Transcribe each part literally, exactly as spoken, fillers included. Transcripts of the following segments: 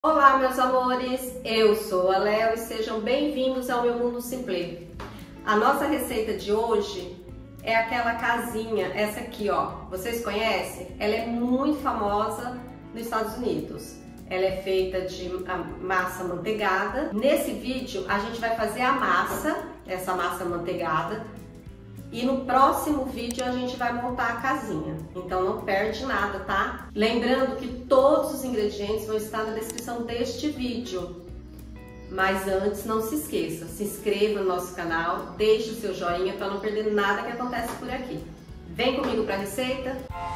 Olá, meus amores, eu sou a Léo e sejam bem-vindos ao meu Mundo Simplê. A nossa receita de hoje é aquela casinha, essa aqui, ó. Vocês conhecem? Ela é muito famosa nos Estados Unidos. Ela é feita de massa manteigada. Nesse vídeo a gente vai fazer a massa, essa massa manteigada, e no próximo vídeo a gente vai montar a casinha. Então não perde nada, tá? Lembrando que todos os ingredientes vão estar na descrição deste vídeo. Mas antes, não se esqueça, se inscreva no nosso canal, deixe o seu joinha para não perder nada que acontece por aqui. Vem comigo para a receita?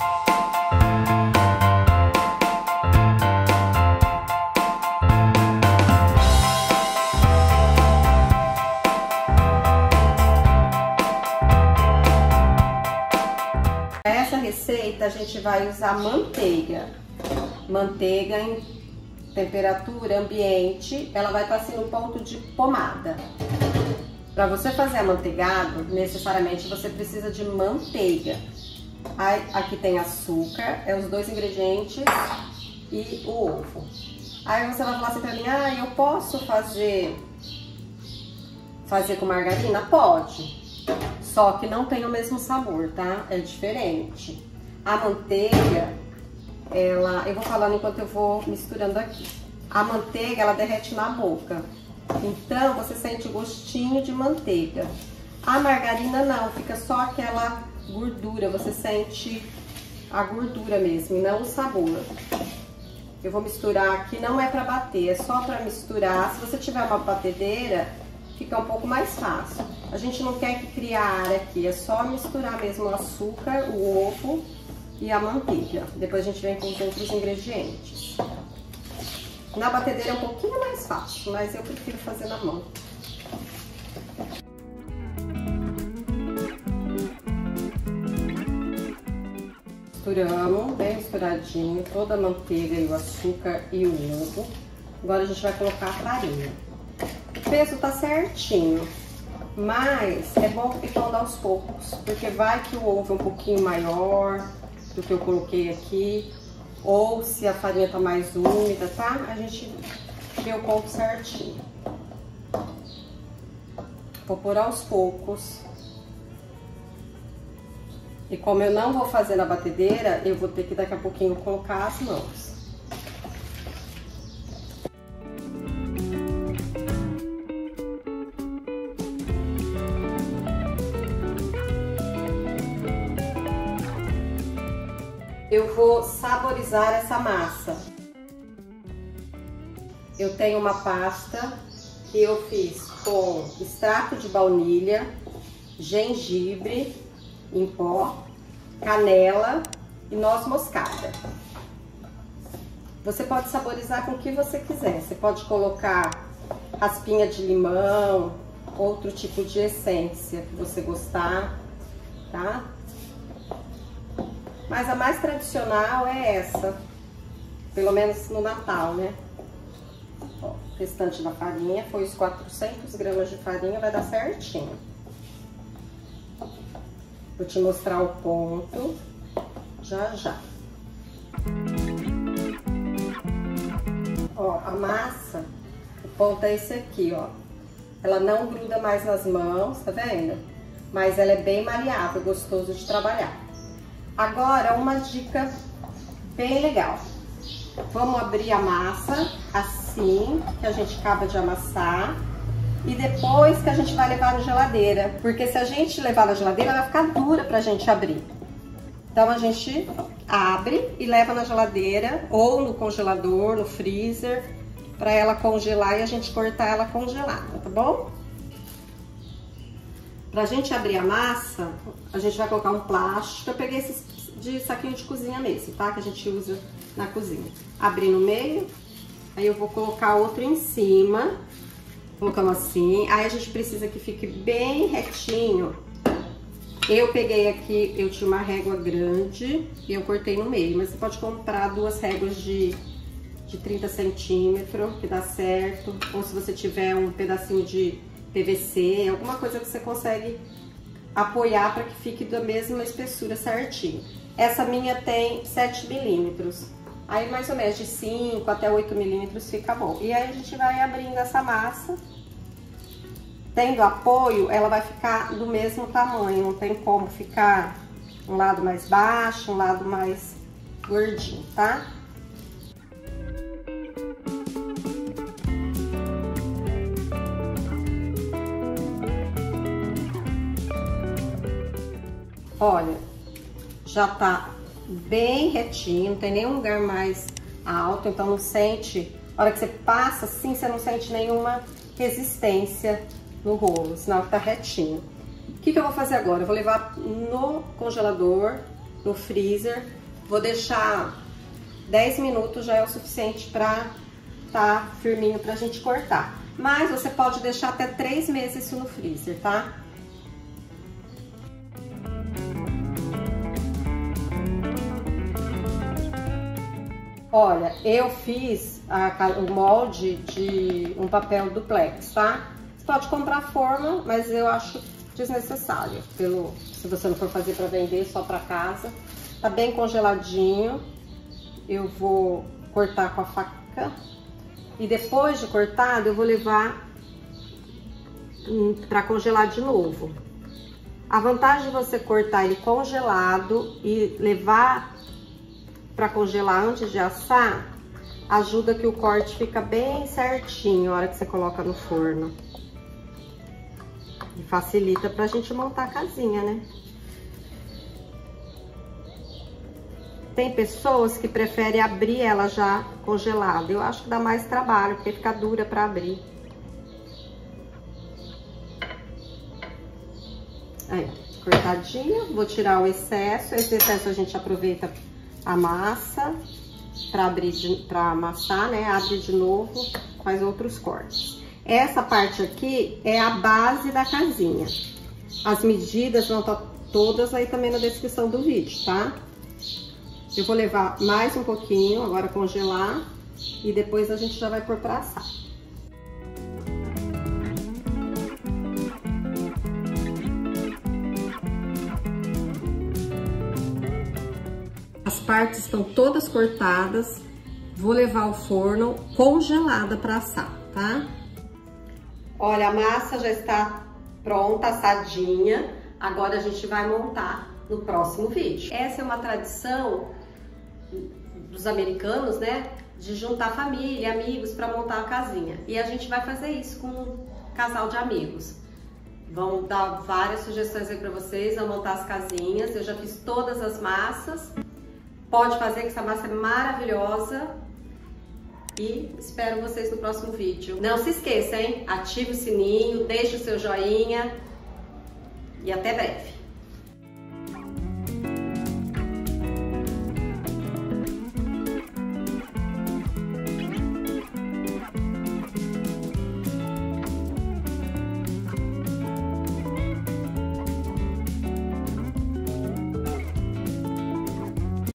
Essa receita a gente vai usar manteiga, manteiga em temperatura ambiente, ela vai estar assim no ponto de pomada. Para você fazer amanteigado, necessariamente você precisa de manteiga. Aí, aqui tem açúcar, é os dois ingredientes e o ovo. Aí você vai falar assim pra mim, ah, eu posso fazer, fazer com margarina? Pode. Só que não tem o mesmo sabor, tá? É diferente. A manteiga, ela... Eu vou falando enquanto eu vou misturando aqui. A manteiga, ela derrete na boca. Então, você sente o gostinho de manteiga. A margarina não, fica só aquela gordura. Você sente a gordura mesmo, e não o sabor. Eu vou misturar aqui, não é pra bater, é só pra misturar. Se você tiver uma batedeira, fica um pouco mais fácil. A gente não quer que crie área aqui, é só misturar mesmo o açúcar, o ovo e a manteiga. Depois a gente vem com os outros ingredientes. Na batedeira é um pouquinho mais fácil, mas eu prefiro fazer na mão. Misturamos, bem misturadinho, toda a manteiga e o açúcar e o ovo. Agora a gente vai colocar a farinha. O peso tá certinho, mas é bom ir pondo aos poucos, porque vai que o ovo é um pouquinho maior do que eu coloquei aqui, ou se a farinha tá mais úmida, tá? A gente vê o ponto certinho. Vou pôr aos poucos. E como eu não vou fazer na batedeira, eu vou ter que daqui a pouquinho colocar as mãos. Eu vou saborizar essa massa. Eu tenho uma pasta que eu fiz com extrato de baunilha, gengibre em pó, canela e noz moscada. Você pode saborizar com o que você quiser. Você pode colocar raspinha de limão, outro tipo de essência que você gostar, tá? Mas a mais tradicional é essa, pelo menos no Natal, né? Ó, o restante da farinha foi os quatrocentas gramas de farinha, vai dar certinho. Vou te mostrar o ponto já já. Ó, a massa, o ponto é esse aqui, ó. Ela não gruda mais nas mãos, tá vendo? Mas ela é bem maleável, gostoso de trabalhar. Agora, uma dica bem legal. Vamos abrir a massa assim, que a gente acaba de amassar. E depois que a gente vai levar na geladeira. Porque se a gente levar na geladeira, vai ficar dura pra gente abrir. Então, a gente abre e leva na geladeira ou no congelador, no freezer, pra ela congelar e a gente cortar ela congelada, tá bom? Pra gente abrir a massa, a gente vai colocar um plástico. Eu peguei esses de saquinho de cozinha mesmo, tá? Que a gente usa na cozinha. Abrir no meio, aí eu vou colocar outro em cima. Colocamos assim. Aí a gente precisa que fique bem retinho. Eu peguei aqui, eu tinha uma régua grande e eu cortei no meio. Mas você pode comprar duas réguas de, de trinta centímetros, que dá certo. Ou se você tiver um pedacinho de P V C, alguma coisa que você consegue apoiar para que fique da mesma espessura certinho. Essa minha tem sete milímetros. Aí mais ou menos de cinco até oito milímetros fica bom. E aí a gente vai abrindo essa massa. Tendo apoio, ela vai ficar do mesmo tamanho, não tem como ficar um lado mais baixo, um lado mais gordinho, tá? Olha, já tá bem retinho, não tem nenhum lugar mais alto, então não sente, a hora que você passa assim, você não sente nenhuma resistência no rolo, sinal que tá retinho. O que que eu vou fazer agora? Eu vou levar no congelador, no freezer, vou deixar dez minutos, já é o suficiente pra tá firminho pra gente cortar. Mas você pode deixar até três meses isso no freezer, tá? Olha, eu fiz a, o molde de um papel duplex, tá? Você pode comprar forma, mas eu acho desnecessário, pelo, se você não for fazer para vender, só para casa. Tá bem congeladinho. Eu vou cortar com a faca. E depois de cortado, eu vou levar para congelar de novo. A vantagem de você cortar ele congelado e levar para congelar antes de assar, ajuda que o corte fica bem certinho na hora que você coloca no forno. E facilita pra gente montar a casinha, né? Tem pessoas que preferem abrir ela já congelada. Eu acho que dá mais trabalho, porque fica dura pra abrir. Aí, cortadinha. Vou tirar o excesso. Esse excesso a gente aproveita a massa para abrir, para amassar, né? Abre de novo, faz outros cortes. Essa parte aqui é a base da casinha. As medidas vão estar todas aí também na descrição do vídeo, tá? Eu vou levar mais um pouquinho, agora congelar, e depois a gente já vai pôr pra assar. As partes estão todas cortadas, vou levar ao forno congelada para assar, tá? Olha, a massa já está pronta, assadinha, agora a gente vai montar no próximo vídeo. Essa é uma tradição dos americanos, né? De juntar família, amigos para montar a casinha. E a gente vai fazer isso com um casal de amigos. Vão dar várias sugestões aí para vocês, vão montar as casinhas. Eu já fiz todas as massas. Pode fazer, que essa massa é maravilhosa. E espero vocês no próximo vídeo. Não se esqueça, hein? Ative o sininho, deixe o seu joinha. E até breve.